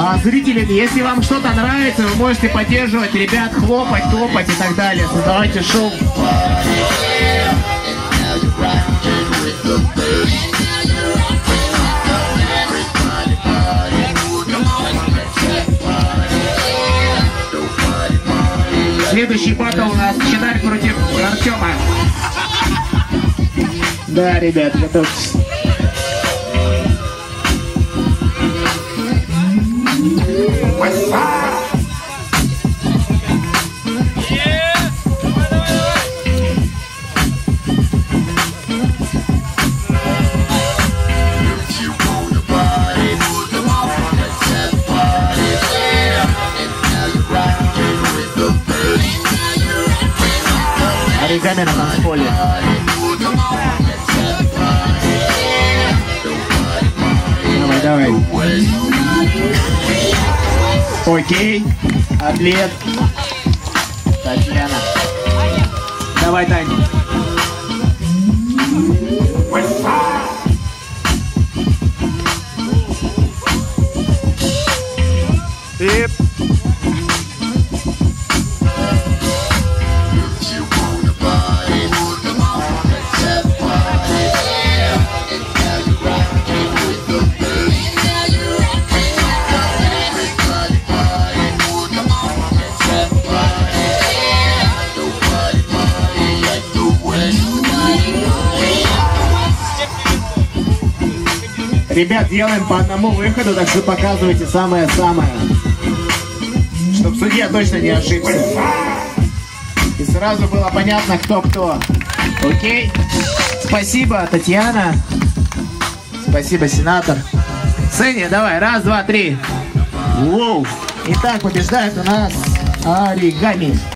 Зрители, если вам что-то нравится, вы можете поддерживать ребят, хлопать, топать и так далее. Создавайте шоу. Следующий батл у нас Чинарь против Артема. Да, ребят, готовьтесь. Оригами на танцполе. Давай, давай. Окей. Атлет. Татьяна. Давай, Тань. И... Ребят, делаем по одному выходу, так что показывайте самое-самое. Чтоб судья точно не ошибся. И сразу было понятно, кто кто. Окей? Спасибо, Татьяна. Спасибо, сенатор. Сеня, давай, раз, два, три. Воу. Итак, побеждает у нас Оригами.